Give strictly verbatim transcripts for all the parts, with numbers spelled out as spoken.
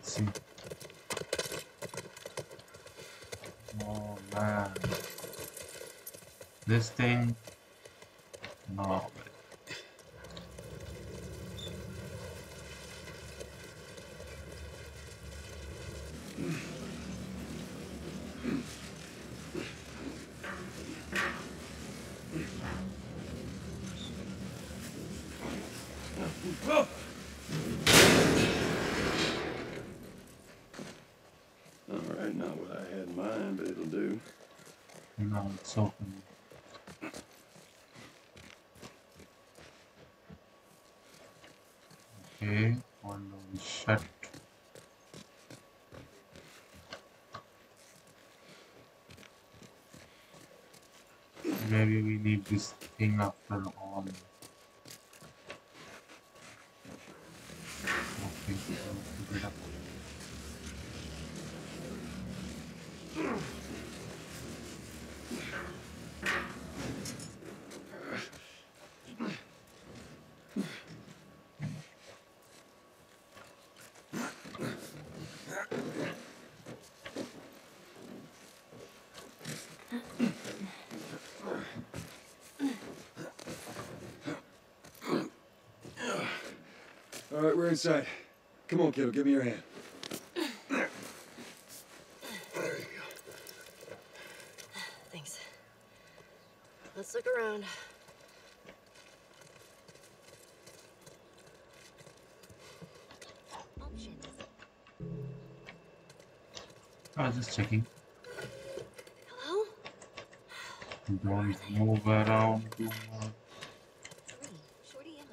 see. Oh man, this thing, no. Alright, not what I had in mind, but it'll do. No, it's open. Okay, window is shut. Maybe we need this thing after all. Okay, so pick it up. Alright, we're inside. Come on, kiddo, give me your hand. There. There you go. Thanks. Let's look around. Options. I was just checking. Hello? Don't move around too much. Three. Shorty ammo.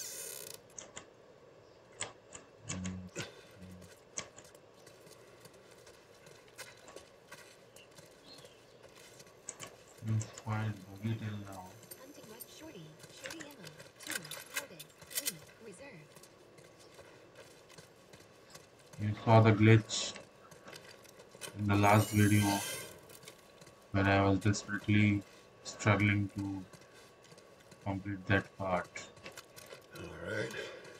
You find buggy till now. Hunting right shorty. Shorty ammo. Two. Loaded. Three. Reserved. You saw the glitch in the last video when I was desperately struggling to complete that part. Alright.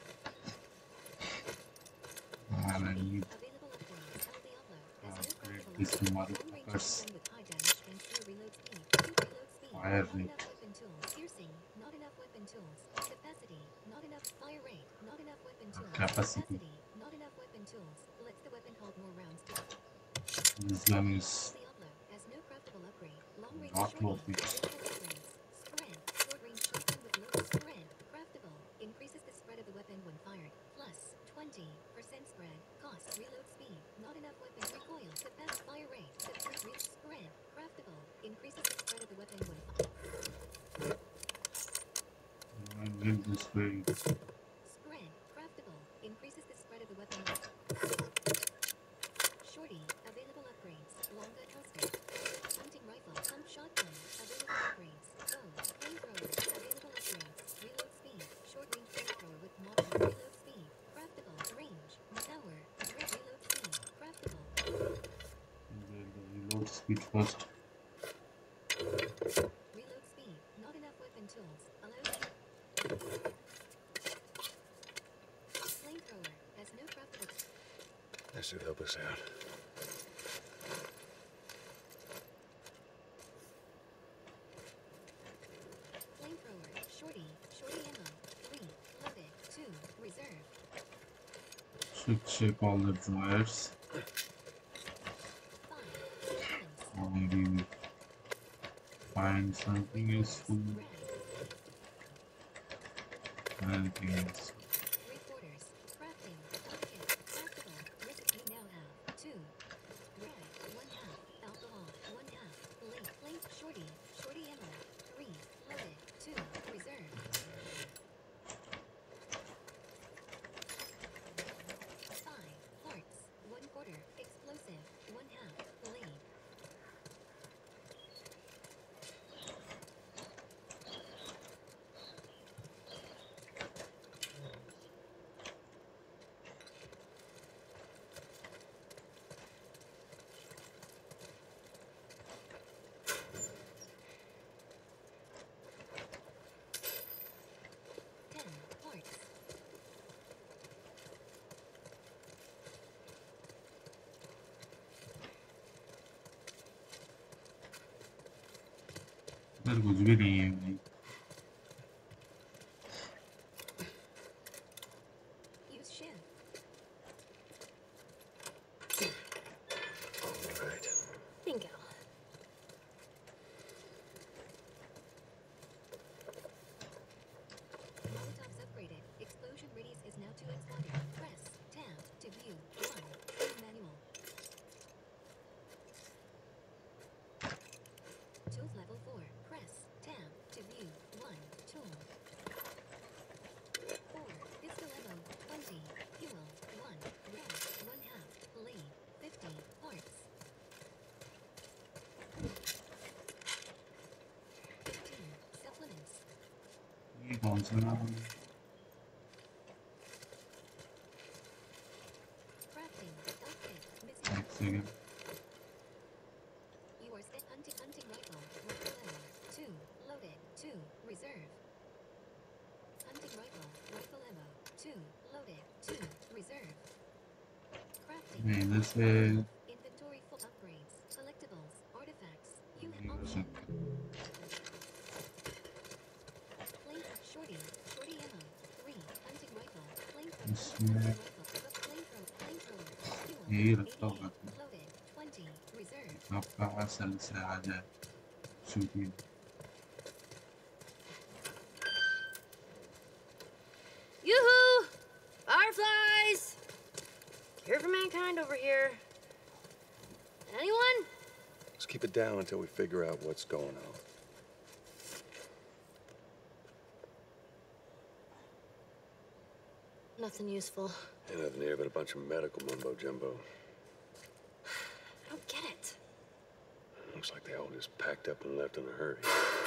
And I need Available upgrades. L B to upload. upgrade As this no motherfuckers. with high damage and slow reload speed. Two reload speed. Fire Not rate. enough weapon tools. Piercing. Not enough weapon tools. Capacity. Not enough fire rate. Not enough weapon tools. Capacity. Not enough weapon tools. Lets the weapon hold more rounds to This gun is the upload. Has no craftable upgrade. Long range not shorty. worth it. Available upgrades. Spread. Short range shotgun with low spread. Craftable. Increases the spread of the weapon when fired. Plus twenty percent spread. Cost. Reload speed. Not enough weapon recoil. Capacity. Fire rate. Capacity. Reach. Spread. Craftable. Increases the spread of the weapon when fired. I need this way. Spread. Craftable. Increases the spread of the weapon. Shorty. Available upgrades. Longer holster. Hunting rifle. Pump shotgun. Available upgrades. Bow. Flamethrower. Available upgrades. Reload speed. Short range flamethrower with modern reload speed. Craftable. Range. Tower. Reload speed. Craftable. The reload speed first. Reload speed. Not enough weapon tools. Allows. Flamethrower. Has no craftable. That should help us out. Flamethrower. Shorty. Shorty ammo. Three. Loaded. Two. Reserved. Should check all the drawers. Five. Weapons. Or maybe we find something useful. Anything else. Three quarters. Crafting. Toolkit. Craftable. Recipe now have. Two. Red. One half. Alcohol. One half. Link. Link. Shorty. Shorty ammo. Three. Loaded. Two. Reserved. Five. Parts. One quarter. Explosive. One half. Blade. इधर कुछ भी नहीं है भाई। Use shift. All right. Bingo. Molotovs upgraded. Explosion radius is now two x wider. Press tab to view. One. True manual. Tools level four. Press tab to view. One. Tool. Four. Pistol ammo. Twenty. Fuel. One. Red. One half. Bleed. Fifty. Parts. Fifteen. Supplements. ये कौन सा नाम है? Crafting. Outfit. Missing. एक second. You are set hunting hunting rifle. Rifle ammo. Two. Loaded. Two. Reserve. Hunting rifle. Rifle ammo. Two. Loaded. Two. Reserve. Crafting. मैं इधर से Inventory full upgrades. Collectibles. Artifacts. ये Unit कर option. सकते Flame shorty. Shorty ammo. Three. Hunting rifle. Flame इसमें hunting rifle. Flamethrower. Flamethrower. Fuel. यही रखता होगा eighty. Loaded. Twenty. Reserve. आपका असल से आ जाए shooting. Yoo-hoo! Fireflies! Cure for mankind over here. Anyone? Let's keep it down until we figure out what's going on. Nothing useful. Ain't nothing here but a bunch of medical mumbo jumbo. I don't get it. Looks like they all just packed up and left in a hurry.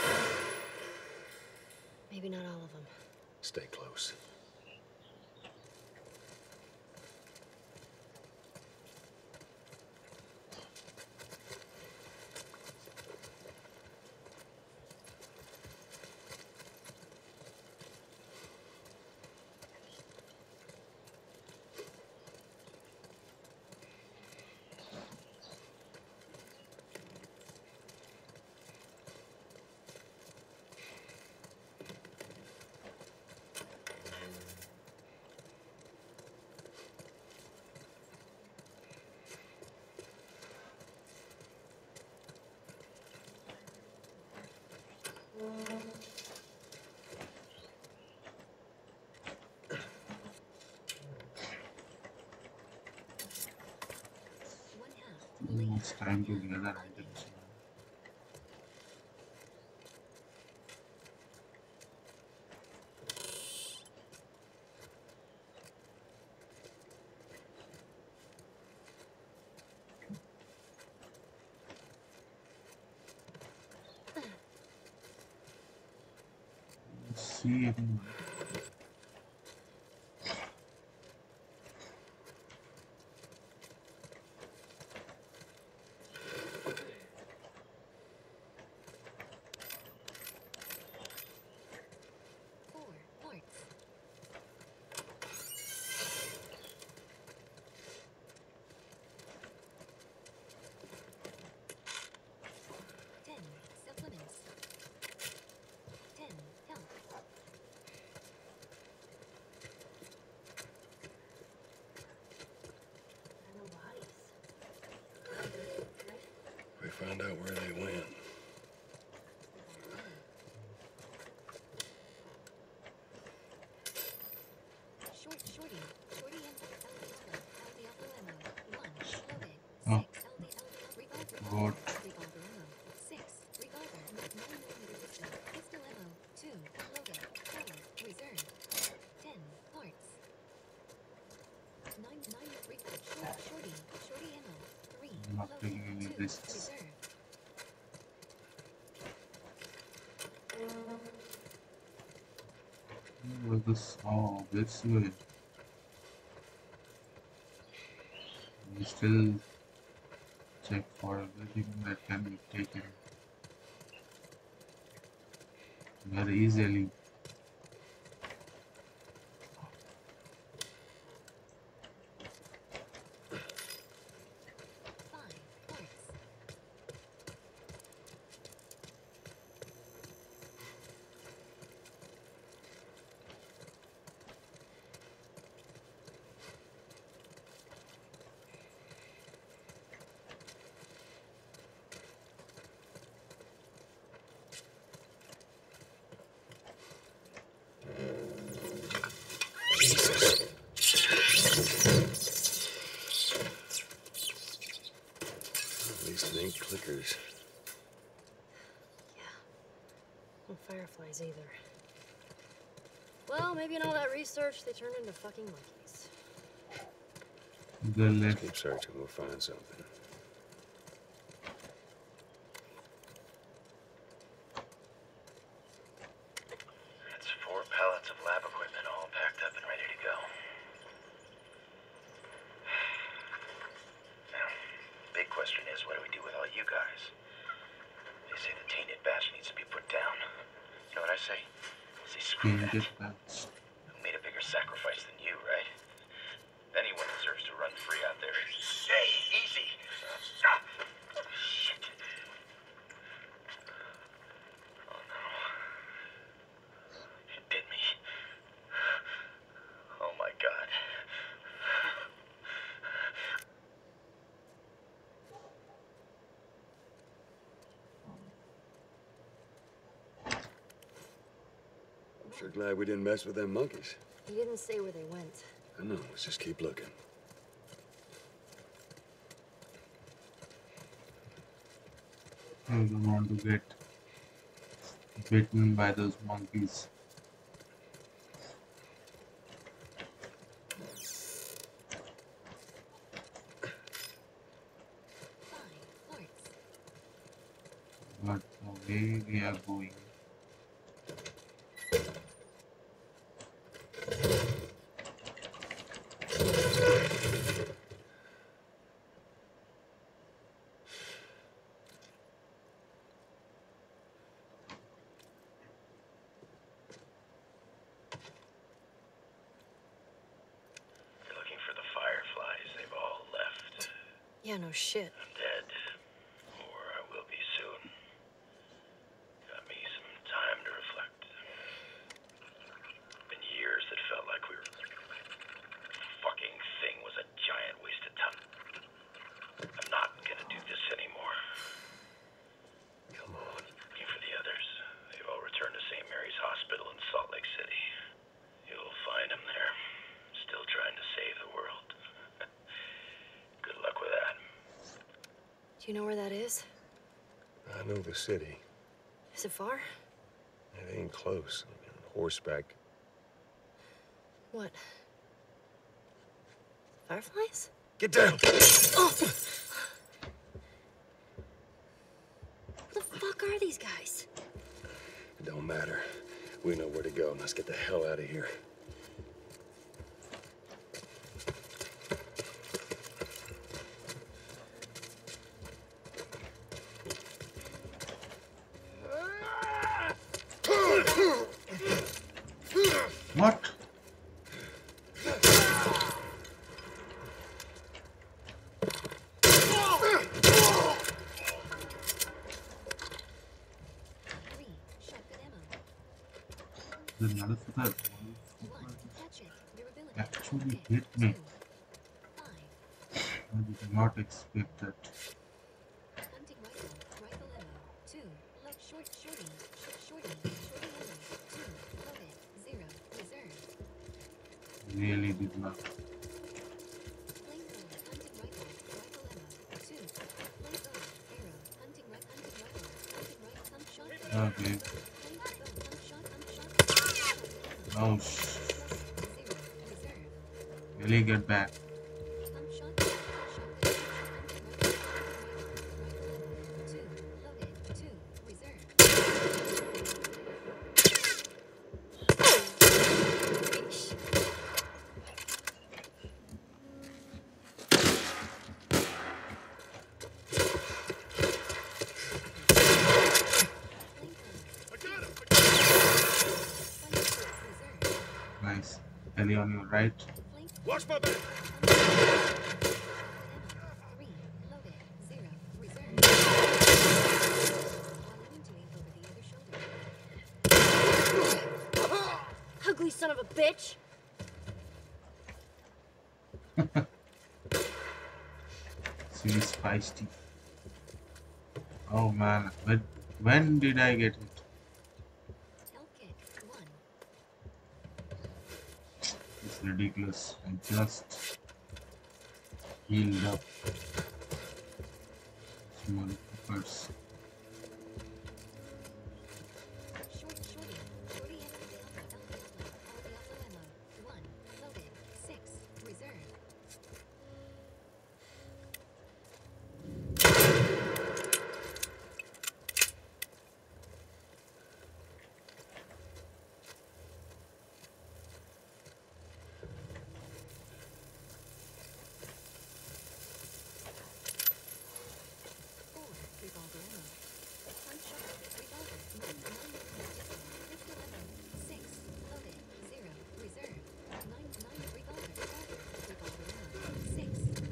Maybe not all of them. Stay close. One half. Bleed. It's time to gather items. Let's see anyone. Four. Parts. Ten. Supplements. Ten. Health. No bodies. We found out where they went. Short shorty. Shorty ammo. Aldiablo ammo. One. Loaded. Oh. Six. L D L revolver. What? Revolver ammo. Six. Revolver. Nine millimeter pistol. Pistol ammo. Two. Loaded. Seven. Reserve. Ten. Parts. Nine. Nine. Revolver. Short. Shorty. Shorty ammo. Three. I'm not Loaded. taking any Two. risks. Reserve. What this? Oh, this way. We still check for everything that can be taken very easily. Five. Parts. It ain't clickers. Yeah. No fireflies either. Well, maybe in all that research, they turned into fucking monkeys. The left. Keep searching, we'll find something. It's four pallets of lab equipment all packed up and ready to go. Now, big question is, what do we do with all you guys? They say the tainted batch needs to be put down. You know what I say? I say screw that. Tainted batch. Who made a bigger sacrifice than you, right? Anyone deserves to run free out there. Hey, easy! Ah, shit. Oh no. It did me. Oh my god. I'm sure glad we didn't mess with them monkeys. He didn't say where they went. I know, let's just keep looking. I don't want to get bitten by those monkeys. Five parts. But the way we are going, You're looking for the fireflies. They've all left. Yeah, no shit. I'm dead. Or I will be soon. Got me some time to reflect. Been years that felt like we were... Fucking thing was a giant waste of time. I'm not gonna do this anymore. Come on. Looking for the others. They've all returned to Saint Mary's Hospital in Salt Lake City. You'll find them there. Still trying to save the world. Good luck with that. Do you know where that is? I know the city. Is it far? It ain't close. I mean, horseback. What? Fireflies? Get down! Oh! Who the fuck are these guys? It don't matter. We know where to go. Let's get the hell out of here. what? Three. Shotgun ammo. The motherfucker One. Hatchet. Durability. actually Okay. hit me. Two. Five. I did not expect that. Hunting rifle. Rifle ammo. Two. Load short shorty. Short shorty. Shorty ammo. Two. Loaded. Zero. Reserved. Really did not. Flamethrower. Hunting rifle. Rifle ammo. Two. Flamethrower. Arrow. Hunting rifle. Hunting rifle. Hunting rifle. Pump shotgun. Okay. Flamethrower. Pump shot. Pump shot. Oh, sh Zero. Reserved. really get back. Pump shot. Shotgun. Hunting rifle. Two. Loaded. Two. Reserved. Nice. Ellie on your right. Watch my back! Three. Loaded. Zero. Reserved. While aiming to aim over the other shoulder. Ugly son of a bitch! She's feisty. Oh man, when, when did I get it? Health kit. One. It's ridiculous. I just healed up. Motherfuckers. Short, shorty, shorty and the alpha, alpha, alpha, all the alpha ammo. One, loaded. Six, reserve. Four, revolver ammo. One shot, revolver, nine, nine, pistol, pistol ammo. Six, loaded. Zero, reserve. Nine, nine, revolver, revolver, revolver ammo. Six,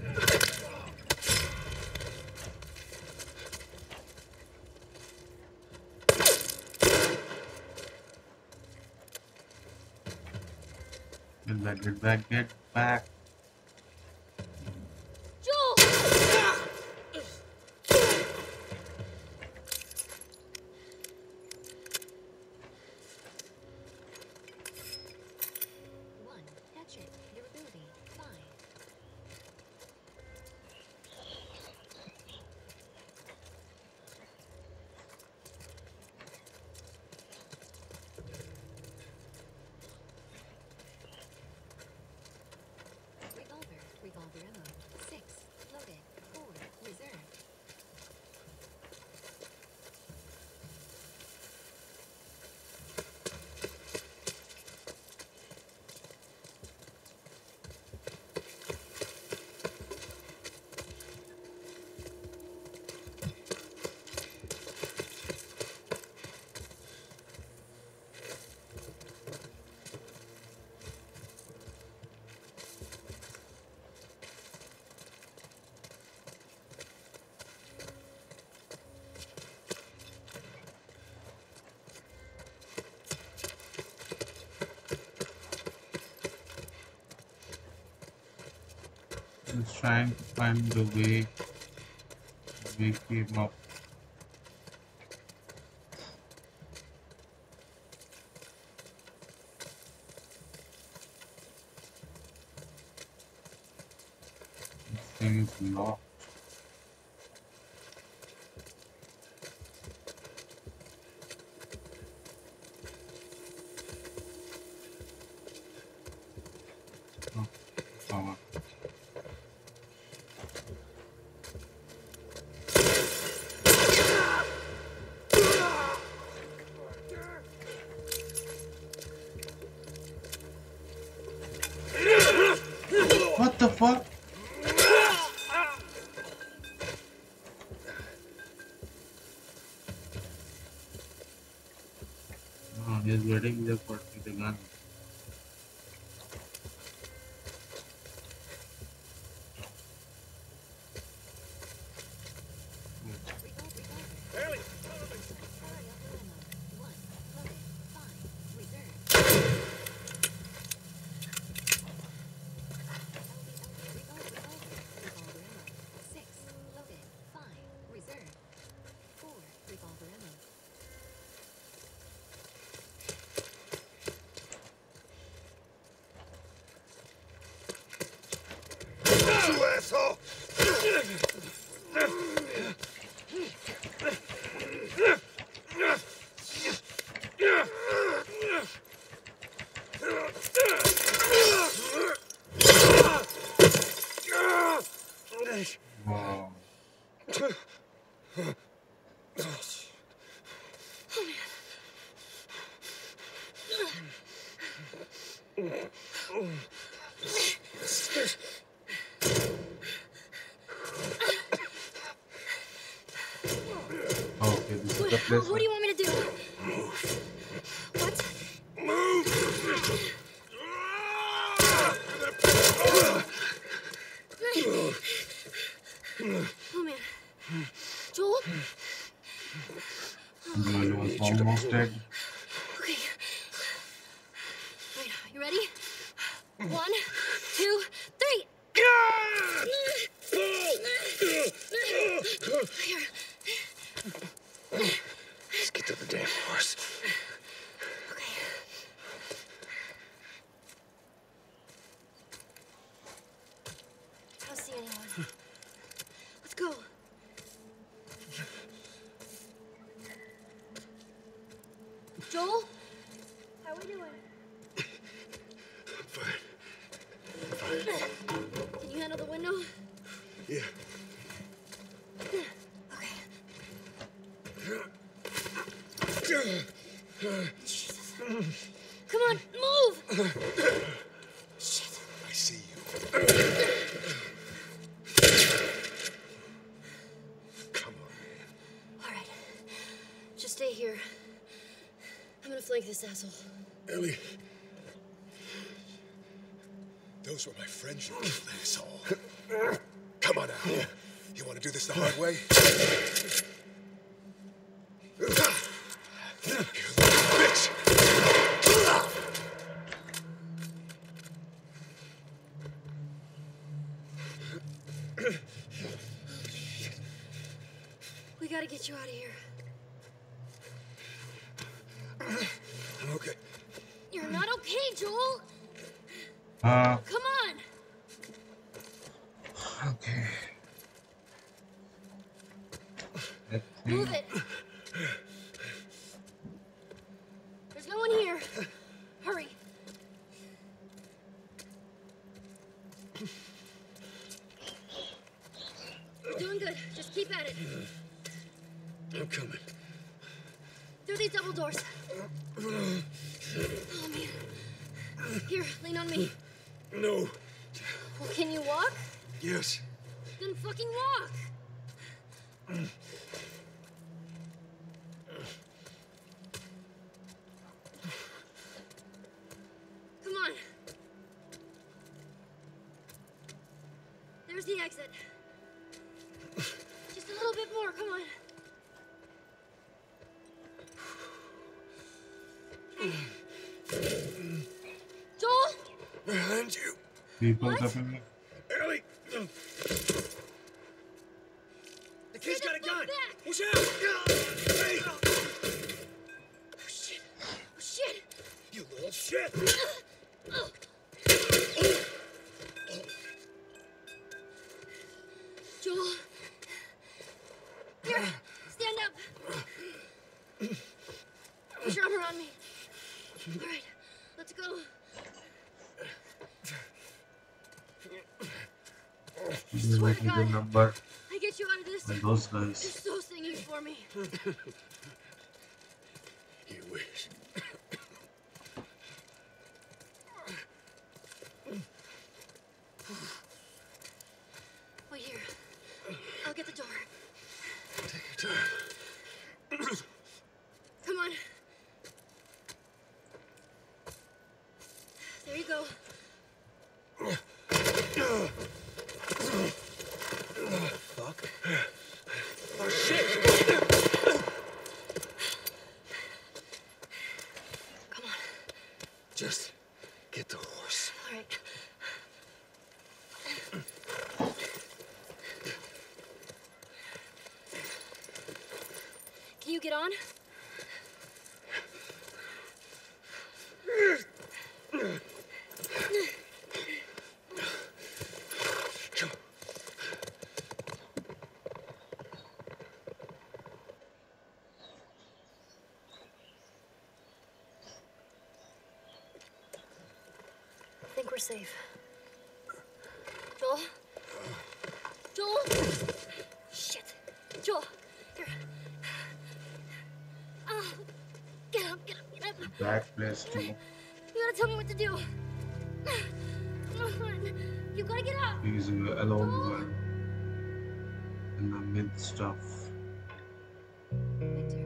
Get back, get back, get back. Joel! one, hatchet, durability, five. Revolver, revolver ammo. Six, loaded. Four, reserve. Just trying to find the way to wake him up. This thing is locked. Oh, power. What the fuck? Oh, he's waiting there for the gun. Revolver, revolver. Hurry, alpha ammo. One, loaded. Five, reserve. Revolver, revolver, revolver ammo. Six, loaded. Five, reserve. Four, revolver ammo. You asshole! Wow. Okay, this is the What, place. what do you want me to do? What? Oh man. Joel? Joel was almost dead. Okay. Alright, you ready? One, two, three. Here. Let's get to the damn horse. Okay. I don't see anyone. Let's go. Joel? How we doing? I'm fine. Can you handle the window? Yeah. Okay. Jesus. Come on, move! Shit. I see you. Come on, man. All right. Just stay here. I'm gonna flank this asshole. Ellie. Those were my friends you killed, asshole. Come on now. You want to do this the hard way? You little bitch! We gotta get you out of here. I'm okay. You're not okay, Joel. Uh, Come on. okay. Let's see. Move it. There's no one here. Hurry. You're doing good. Just keep at it. I'm coming. Through these double doors. Oh, man. Here, lean on me. No. Well, can you walk? Yes. Then fucking walk. Come on. There's the exit. Just a little bit more, come on. Joel? Behind you. People What? tapping me. Ellie! The kid's got a Get the fuck gun! back! Watch out! Hey! Oh, shit. Oh, shit. You little shit! Joel. Here, stand up. Put your arm around me. All right, let's go. This is Swear like to a good God. number. I get you out of this. And those You're guys. so singing for me. You wish. Wait here. I'll get the door. Take your time. Come on. There you go. Fuck. Oh, shit! Come on. Just get the horse. All right. Can you get on? Come on. I think we're safe. Joel? Joel? Shit. Joel, here. Oh, get up, get up, get up. Bad place too. You gotta tell me what to do. Come on. You gotta get up. He's a alone one in the midst of. Victor.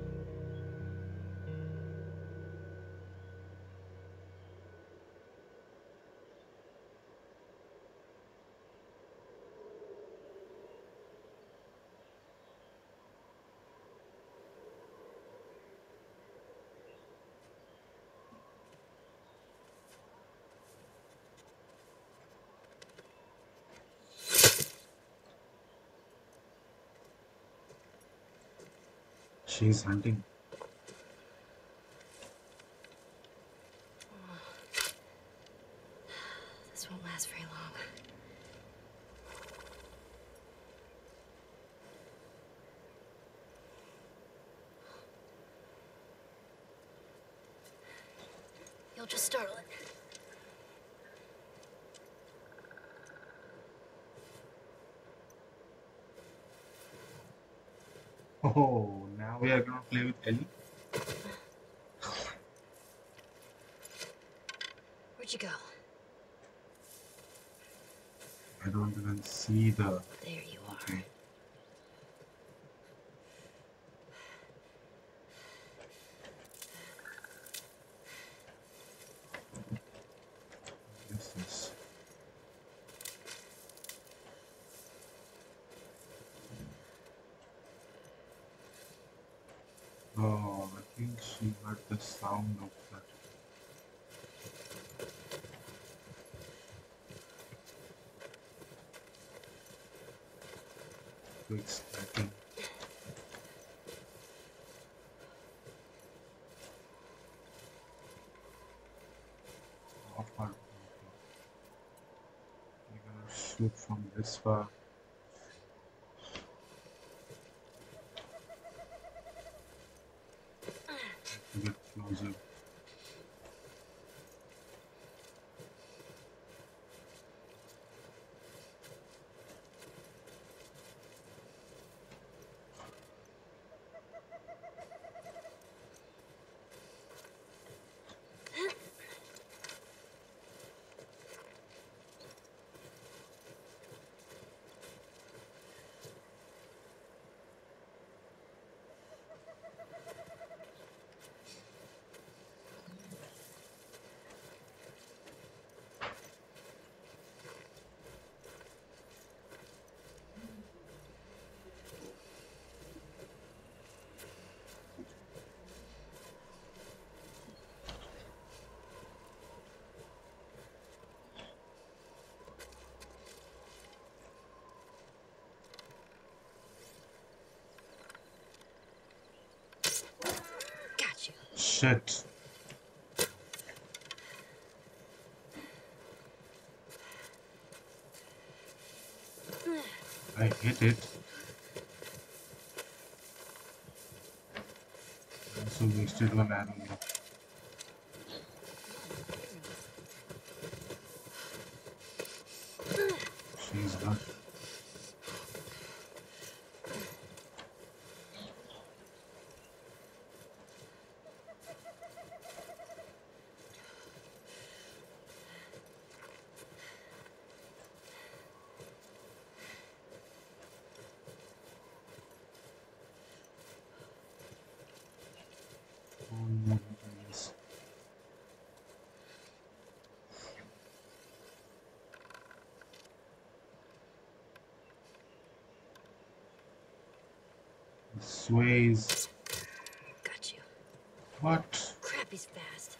She's hunting. This won't last very long. They'll just startle it. Oh, now we are gonna play with Ellie. Where'd you go? I don't even see the. There you are. Okay. What is this? Oh, I think she heard the sound of that. Quick stacking. Off her. We're gonna shoot from this far to get closer. Got you. Shit. I hit it. I also wasted one arrow. She's hurt. Oh, no, yes. It sways. Got you. What? Crap, he's fast.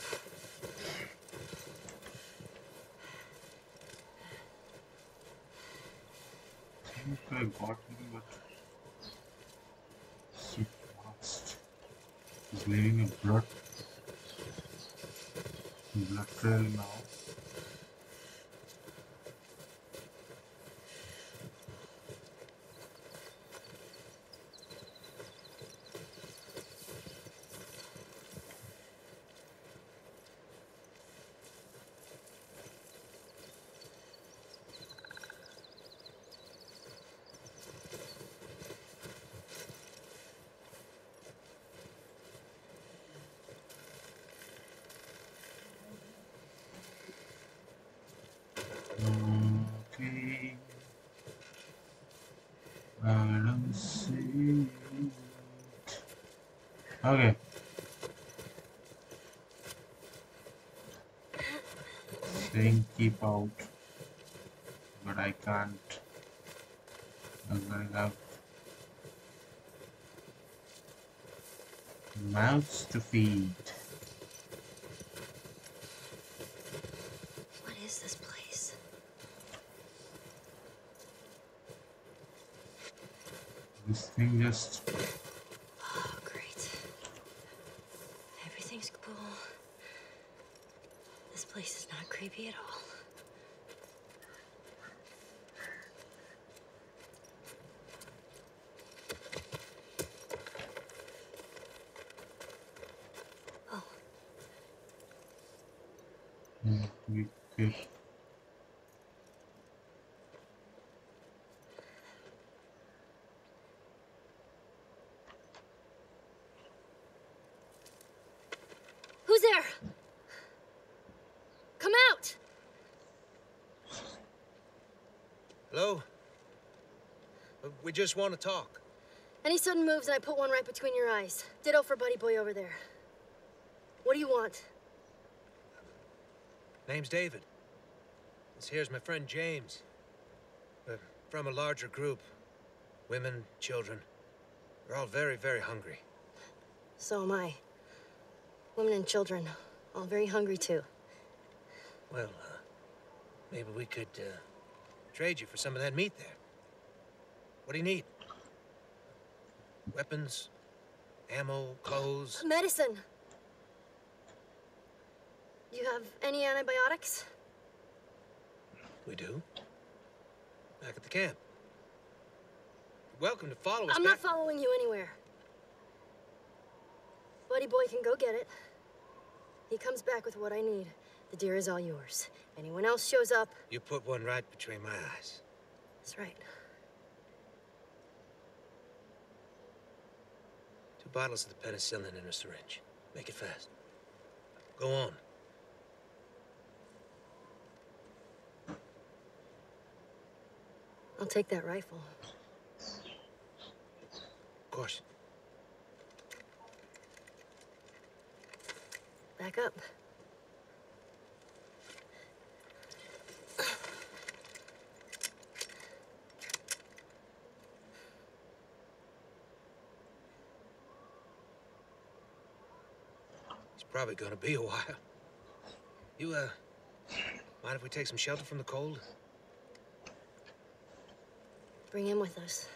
I think I got him, but so fast. He's leaving a blood blood trail now. Okay. I don't see it. Okay. Saying keep out, but I can't. I'm gonna have mouths to feed. What is this place? This thing just Oh, great. Everything's cool. This place is not creepy at all. Oh. Okay. Who's there? Come out! Hello? Uh, We just want to talk. Any sudden moves and I put one right between your eyes. Ditto for Buddy Boy over there. What do you want? Name's David. This here's my friend James. We're from a larger group. Women, children. We're all very, very hungry. So am I. Women and children, all very hungry too. Well, uh, maybe we could uh, trade you for some of that meat there. What do you need? Weapons, ammo, clothes. Medicine. You have any antibiotics? We do. Back at the camp. You're welcome to follow us I'm back. not following you anywhere. Buddy Boy can go get it. He comes back with what I need. The deer is all yours. Anyone else shows up, You put one right between my eyes. that's right. Two bottles of the penicillin in a syringe. Make it fast. Go on. I'll take that rifle. Of course. Back up. It's probably gonna be a while. You, uh, mind if we take some shelter from the cold? Bring him with us.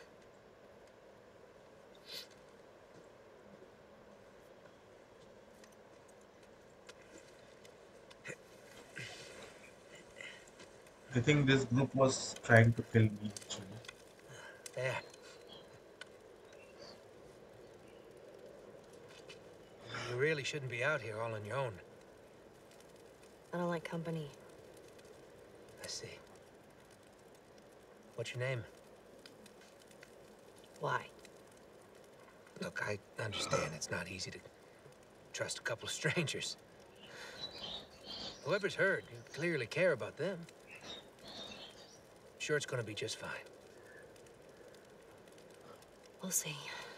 I think this group was trying to kill me actually. There. You really shouldn't be out here all on your own. I don't like company. I see. What's your name? Why? Look, I understand it's not easy to trust a couple of strangers. Whoever's hurt, you clearly care about them. Sure, it's gonna be just fine. We'll see.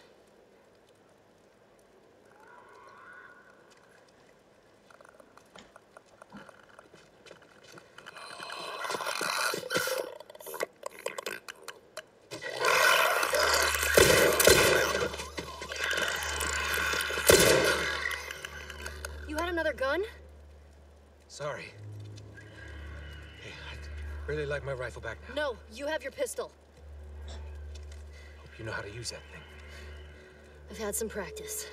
You had another gun? Sorry. Hey, I'd really like my rifle back now. No, you have your pistol. Hope you know how to use that thing. I've had some practice.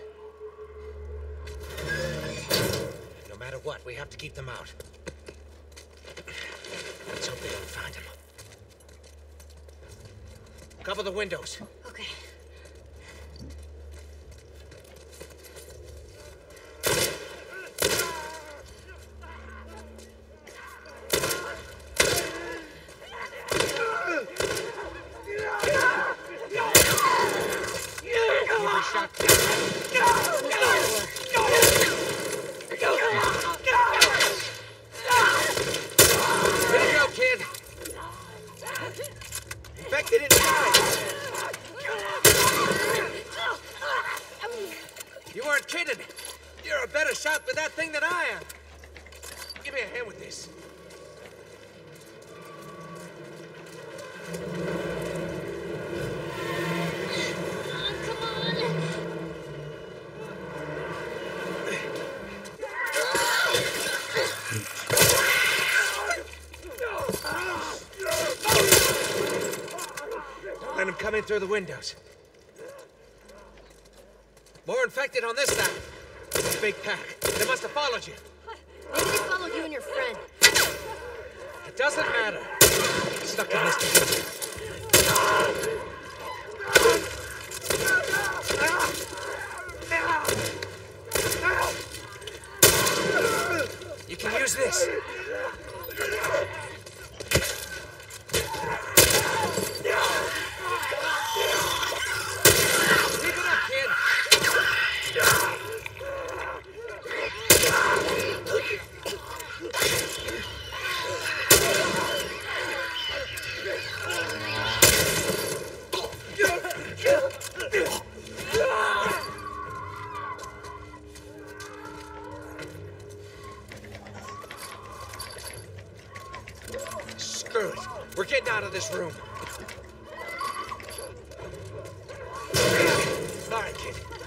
No matter what, we have to keep them out. Let's hope they don't find him. Cover the windows. Okay. Infected inside. You weren't kidding. You're a better shot with that thing than I am. Give me a hand with this. Come on! Don't let him come in through the windows. More infected on this side. It's a big pack. They must have followed you. Maybe they followed you and your friend. It doesn't matter. Stuck in this. You can use this.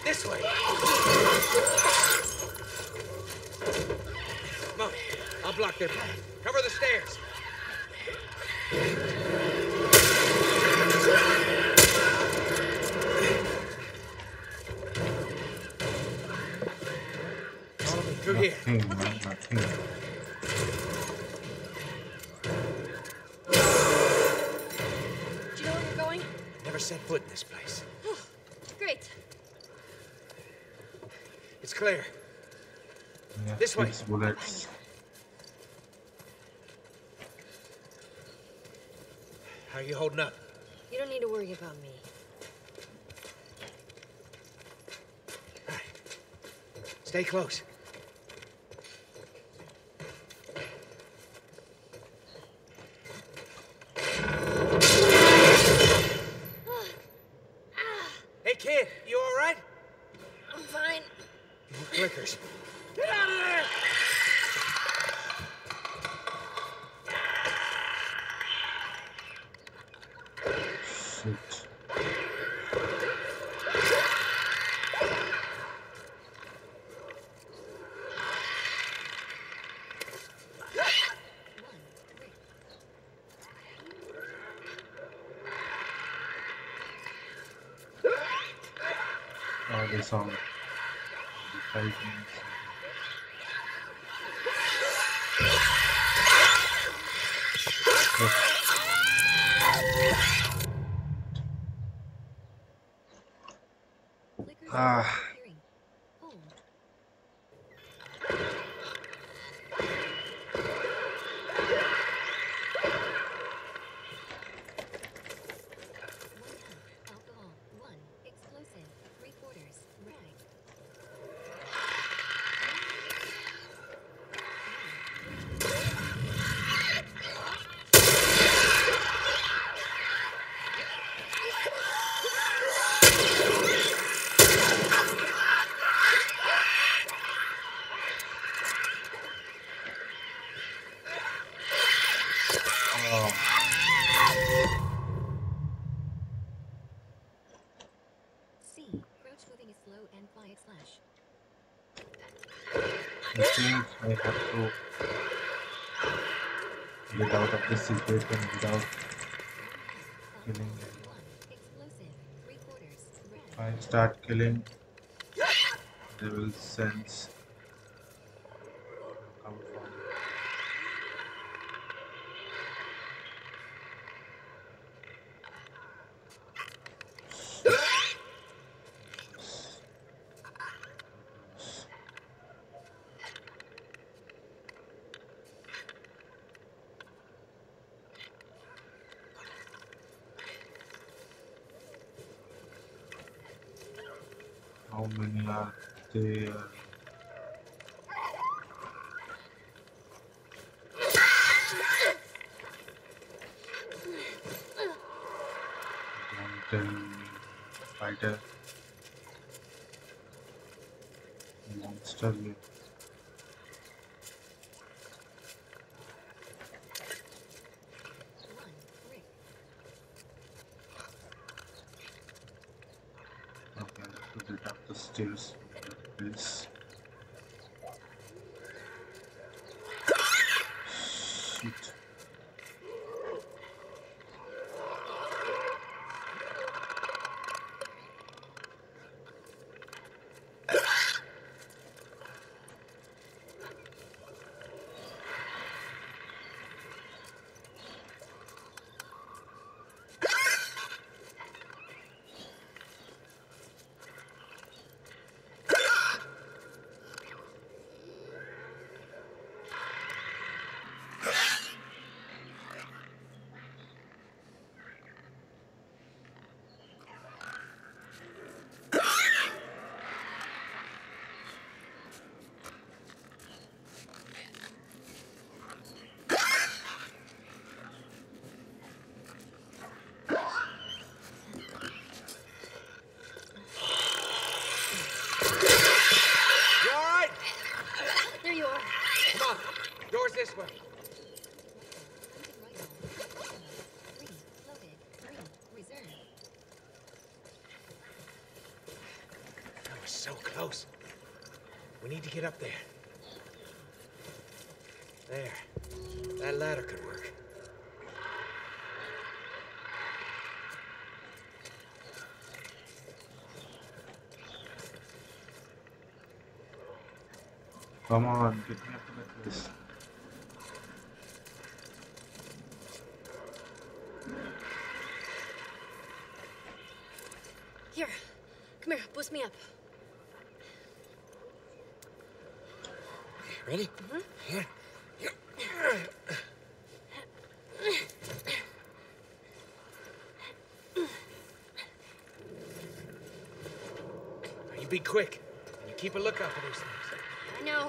This way. Come on. I'll block their path. Cover the stairs. Follow me through here. Nothing, man, nothing. Do you know where you're going? Never set foot in this place. Great. It's clear. Yeah, This way. six bullets. How are you holding up? You don't need to worry about me. All right. Stay close. Hey, kid, you all right? I'm fine. More clickers. Get out of there! Shit. Oh, they saw me. Five minutes. Clickers Ah. appearing. Hold. One cup, alcohol. One, explosive. Three quarters, rag. Oh, C. Crouch moving is slow and quiet slash. I think I have to get out of this situation without killing them. One, explosive. Three quarters, If rag. I start killing, they will sense come from. How many are there? Don't tell me, fighter. Monster here. One, brick. Okay, I have to get up the stairs. Please. Shit. so close. We need to get up there. There. That ladder could work. Come on, get me up to that place. Here, come here, boost me up. Ready? Mm-hmm. Here. Here. You be quick. And you keep a lookout for these things. I know.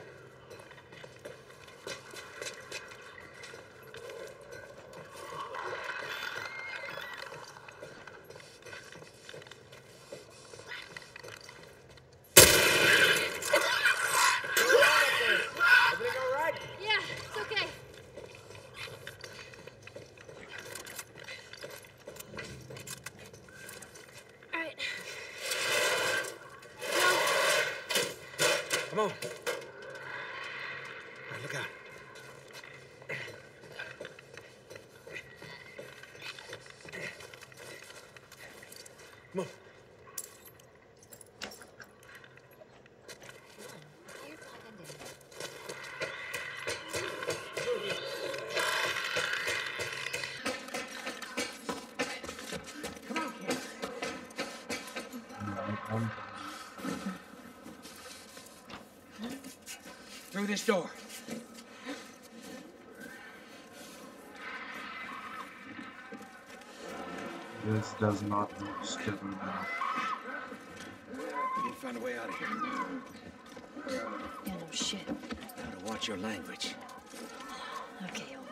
Everything all right? Yeah, it's okay. All right. Come on. All right, look out. Come on. Fire clock ended. Come on, kid. Um, Through this door. This does not look stable now. We need to find a way out of here. Yeah, no shit. Gotta watch your language. Okay, homie.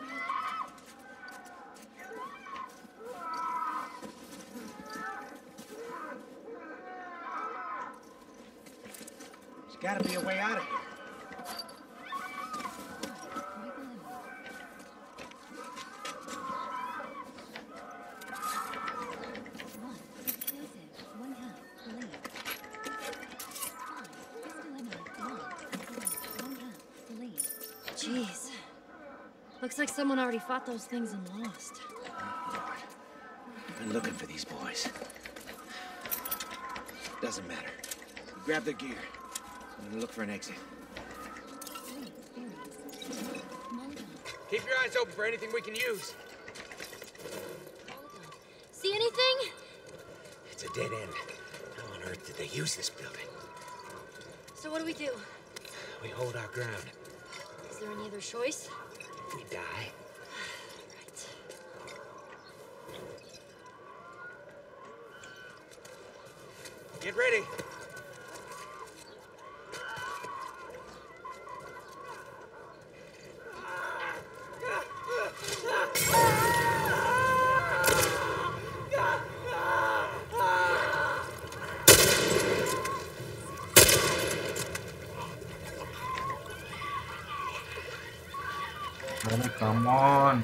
There's gotta be a way out of here. One. Explosive. One half. Delayed. Five. Crystal emerald. One. One half. Delayed. Jeez. Looks like someone already fought those things and lost. I've been looking for these boys. Doesn't matter. Grab their gear. I'm gonna look for an exit. Three. Berries. Molotov. Keep your eyes open for anything we can use. Molotov. See anything? It's a dead end. How on earth did they use this building? So what do we do? We hold our ground. Is there any other choice? We die. Right. Get ready. Brother, come on.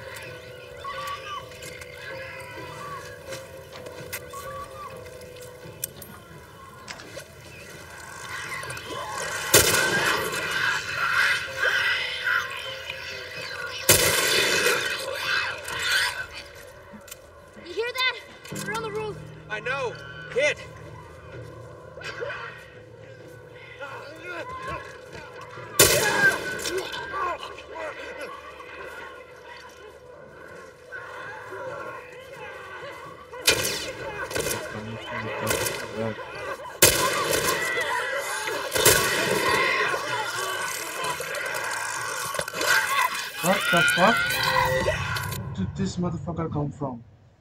You hear that? We're on the roof. I know. Hit. Coming from the top. Right. What the fuck? Where did this motherfucker come from?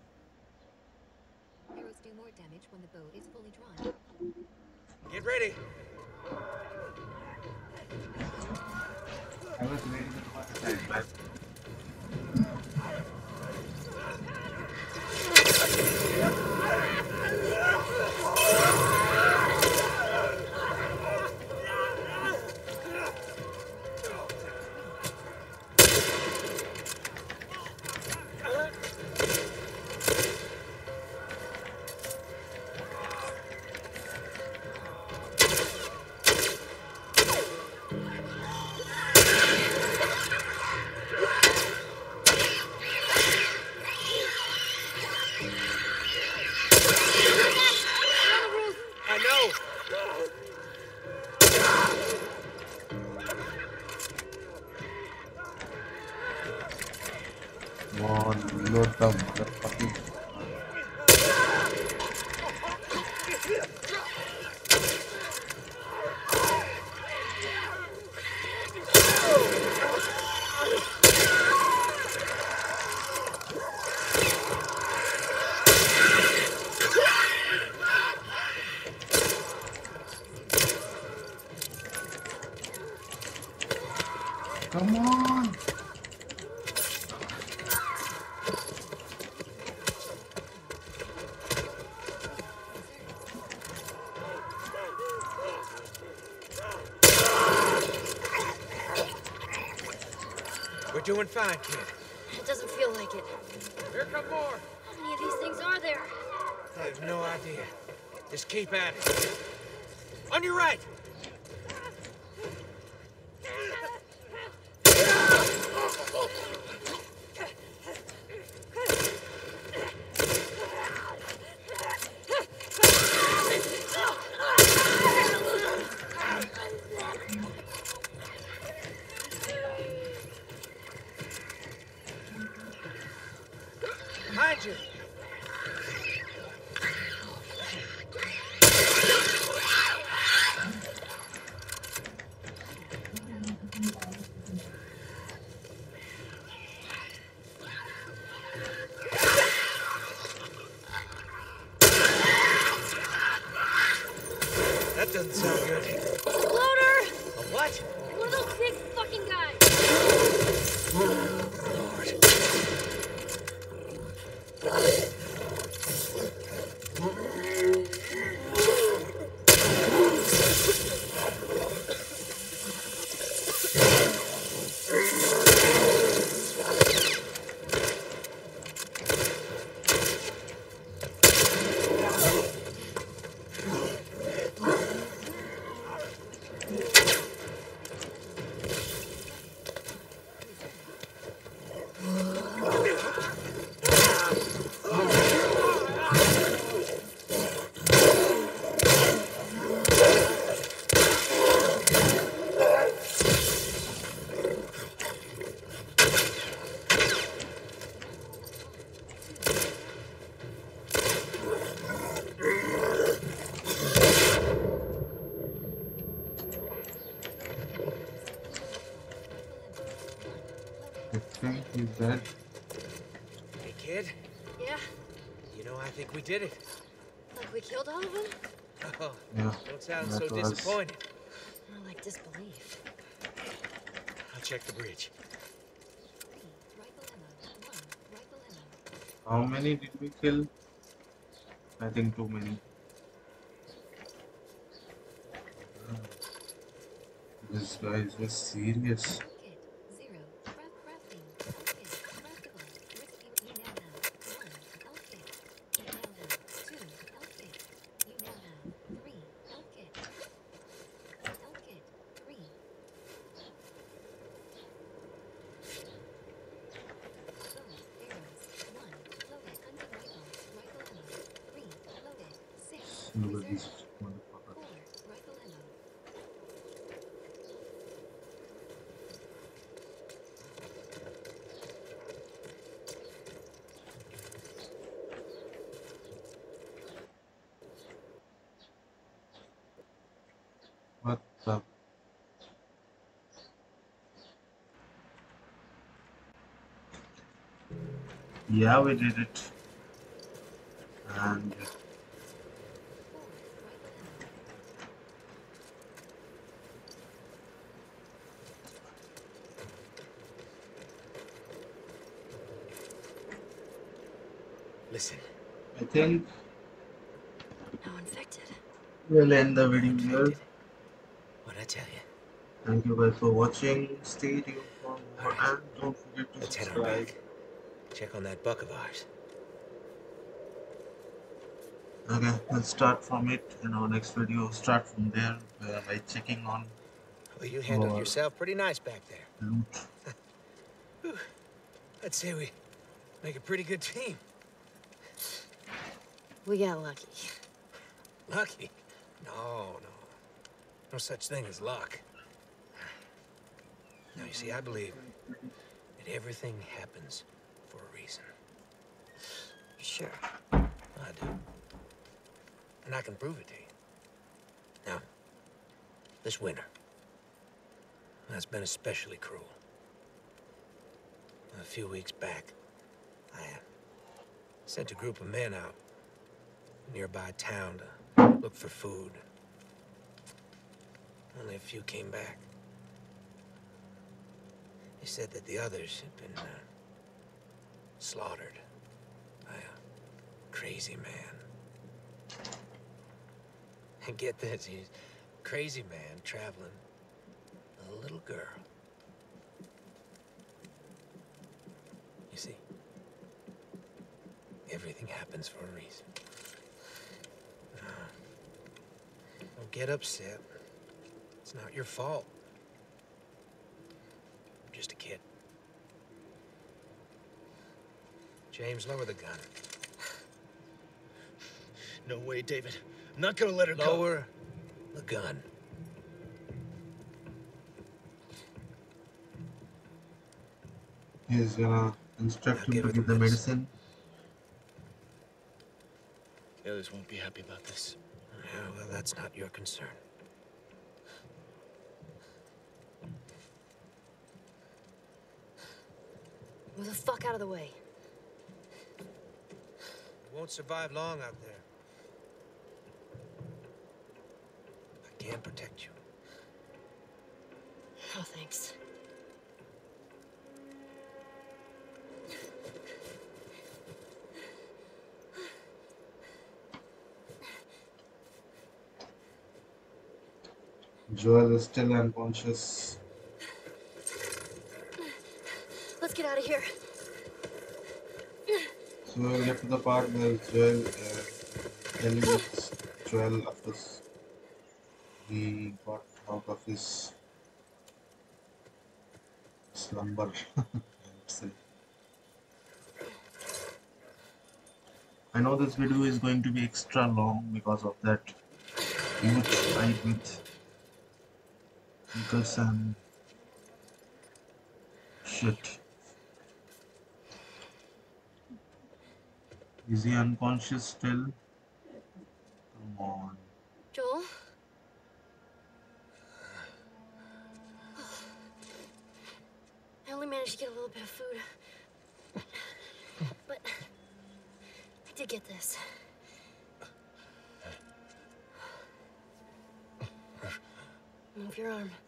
Arrows do more damage when the bow is fully drawn. Get ready. I was waiting for the time, but Come on. We're doing fine, kid. It doesn't feel like it. Here come more. How many of these things are there? I have no idea. Just keep at it. On your right. Behind you. That doesn't sound good. Loader! A what? One of those big fucking guys! I think he's dead. Hey, kid. Yeah, You know, I think we did it. like we killed all of them? Oh, Yeah. don't sound that so was- disappointed. More like disbelief. I'll check the bridge. Rifle ammo. One. Rifle ammo. How many did we kill? I think too many. This guy is just serious. Kit. Zero. Craft crafting. Kit. Craftable. Rescue. You now have one. Health kit. You now have two. Health kit. You now have three. Health kit. Health kit. Three. Bow. Arrows. One. Loaded. Hunting rifle. Rifle ammo. Three. Loaded. Six. Look at Reserve. this motherfucker. Four. Rifle ammo. What the? Yeah, we did it. And Four. Rifle ammo. Listen, I think No infected. we'll end the video here. infected. What'd I tell you? Thank you guys for watching. Stay tuned for more Alright. and don't forget to Let's head on subscribe. back. Check on that buck of ours. Okay, let's start from it in our next video. Start from there uh, by checking on Well, you handled Oh. yourself pretty nice back there. loot. I'd say we make a pretty good team. We got lucky. Lucky? No, no. No such thing as luck. Now, you see, I believe that everything happens for a reason. Sure. I do. And I can prove it to you. Now, this winter, that's been especially cruel. A few weeks back, I uh, sent a group of men out nearby town to look for food. Only a few came back. They said that the others had been uh, slaughtered by a crazy man. And get this, he's a crazy man traveling with a little girl. You see, everything happens for a reason. No. Don't get upset. It's not your fault. I'm just a kid. James, lower the gun. No way, David. I'm not gonna let her go. Lower the gun. He's gonna instruct Now him give to her give the the medicine. medicine. The others won't be happy about this. Yeah, well, that's not your concern. Move the fuck out of the way. You won't survive long out there. I can protect you. No, thanks. Joel is still unconscious. Let's get out of here. So we'll get to the part where Joel uh, eliminates Joel after he got out of his slumber. I would say. I know this video is going to be extra long because of that huge fight with Nichols and shit. Is he unconscious still? Come on. Joel? I only managed to get a little bit of food. But I did get this. Move your arm.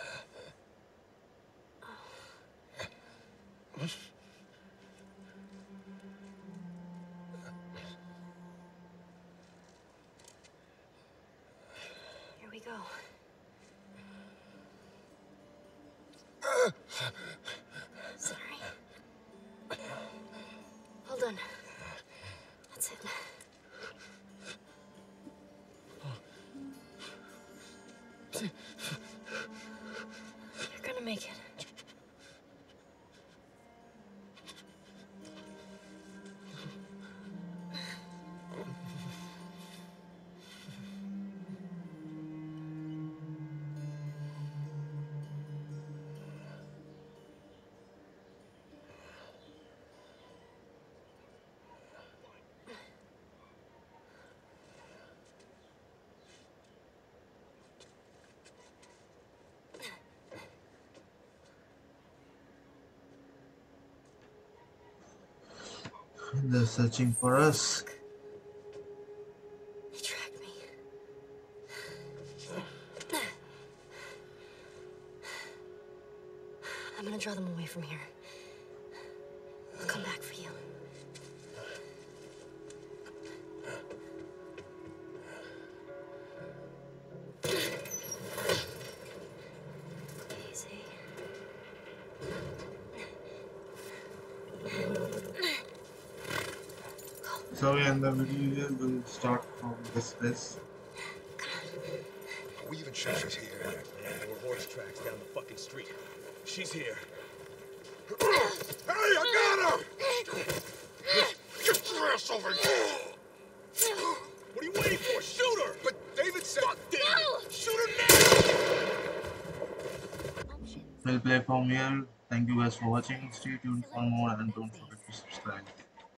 Here we go. Sorry. Hold on. That's it. You're gonna make it. They're searching for us. He tracked me. I'm gonna draw them away from here. I'll come back for you. Easy. So yeah, in the video here we'll start from this place. Are we even sure she's here? There were horse tracks down the fucking street. She's here. Hey, I got her! Get your ass over here! What are you waiting for? Shoot her! But David said... Fuck, David! No! Shoot her now! Options. We'll play from here. Thank you guys for watching. Stay tuned for more and don't forget